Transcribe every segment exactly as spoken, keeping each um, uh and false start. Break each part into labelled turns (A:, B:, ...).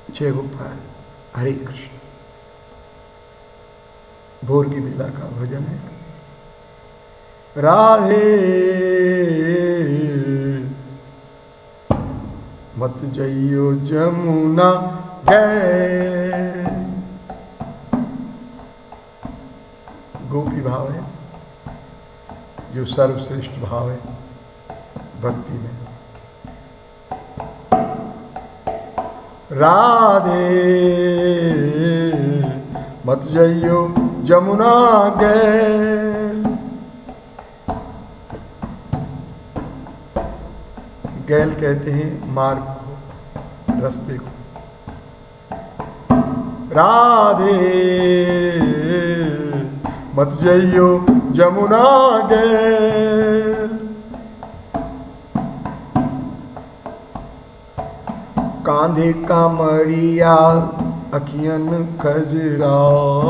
A: जय गोपाल, हरे कृष्ण। भोर की बेला का भजन है। राधे मत जइयो जमुना गए। गोपी भाव है जो सर्वश्रेष्ठ भाव है भक्ति में। राधे मत जइयो जमुना गैल। गैल कहते हैं मार्ग को, रास्ते को। राधे मत जइयो जमुना गैल। कांधे कामड़िया अखियन कजरा।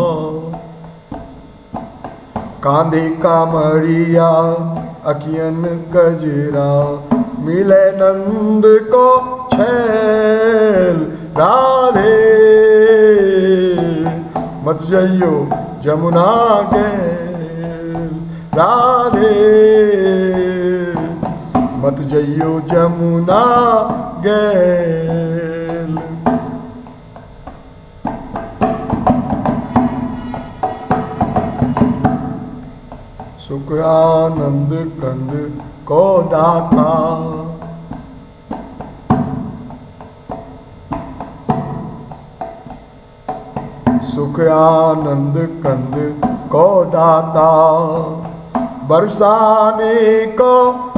A: कांधे कामड़िया अखियन कजरा। मिले नंद को छैल। राधे मत जइयो जमुना गैल। राधे मत जइयो जमुना गैल। सुख आनंद कंद को दाता। सुख आनंद कंद को दाता। बरसाने को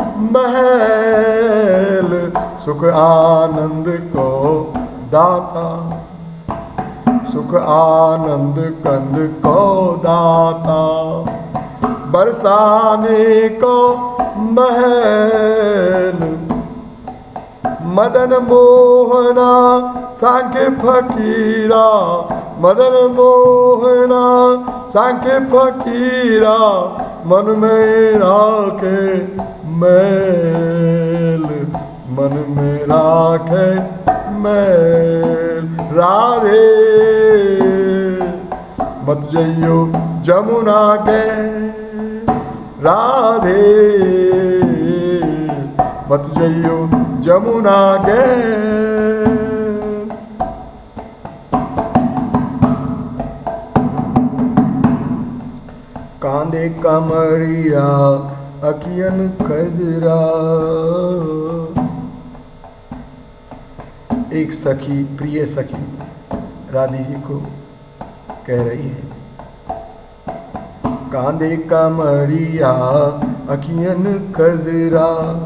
A: महल। सुख आनंद को दाता। सुख आनंद कंद को दाता। बरसाने को महल। मदन मोहना सांख्य फकीरा। मदन मोहना सांख्य फकीरा। मन में राखे मैल। मन में राखे मैल। राधे मत जइयो जमुना गैल। राधे मत जइयो जमुना गैल। कांधे कमरिया अखियन कजरा। एक सखी, प्रिय सखी राधी जी को कह रही है। कांधे कमरिया अखियन कजरा।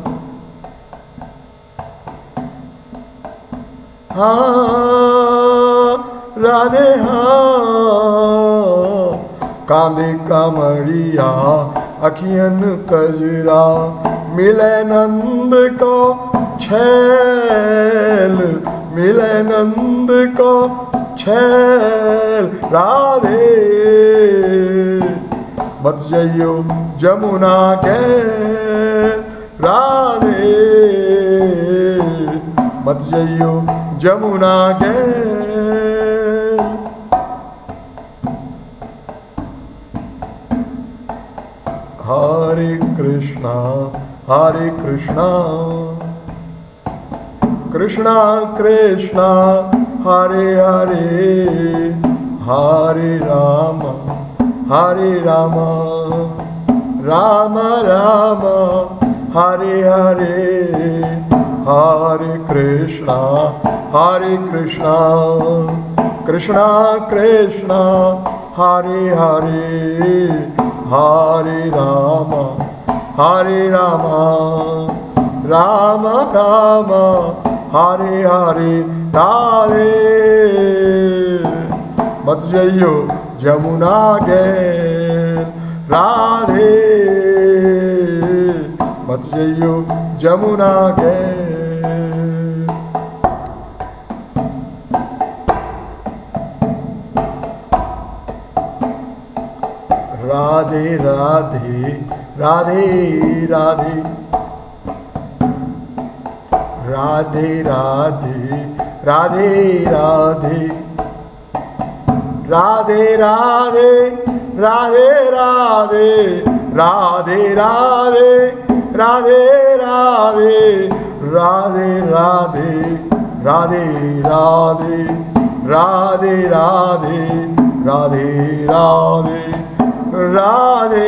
A: हाँ राधे हाँ। कांधे कमरिया अखियन कजरा। मिले नंद को छैल। मिले नंद को छैल। राधे मत जइयो जमुना गैल। राधे मत जइयो जमुना गैल। हरे कृष्णा हरे कृष्णा कृष्णा कृष्णा हरे हरे। हरे राम हरे राम राम राम हरे हरे। हरे कृष्णा हरे कृष्णा कृष्णा कृष्णा हरे हरे। हरे राम हरे राम राम राम हरे हरे। राधे मत जइयो जमुना गैल। राधे मत जइयो जमुना गैल। राधे राधे राधे राधे। राधे राधे राधे राधे राधे राधे राधे राधे राधे राधे राधे राधे राधे राधे राधे राधे राधे राधे राधे राधे राधे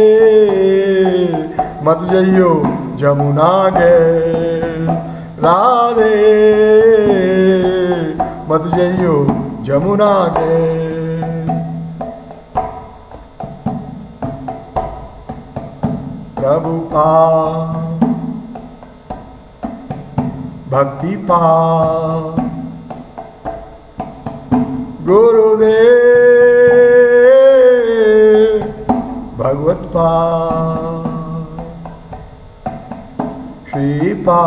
A: मत जइयो जमुना गे राधे मत जइयो जमुना गे प्रभु पा भक्ति पा गुरुदेव भगवत पा श्रीपा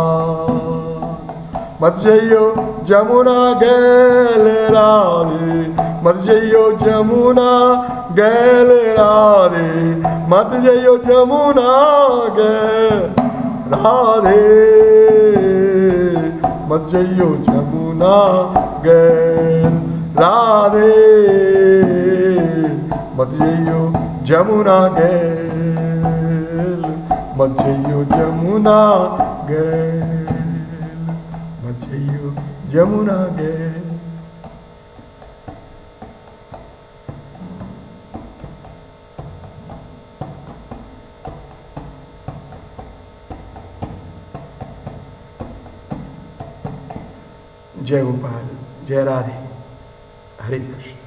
A: मत जइयो जमुना गैल राधे मत जइयो जमुना गैल राधे मत जइयो जमुना गैल राधे मत जइयो जमुना गैल राधे मत जइयो जमुना गैल मत जइयो जमुना गैल मत जइयो जमुना गैल। जय गोपाल, जय राधे, हरे कृष्ण।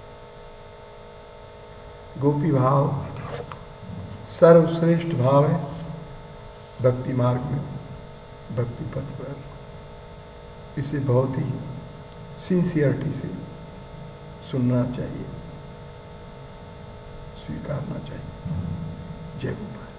A: गोपी भाव सर्वश्रेष्ठ भाव है भक्ति मार्ग में, भक्ति पथ पर। इसे बहुत ही सिंसियरिटी से सुनना चाहिए, स्वीकारना चाहिए। जय गोपाल।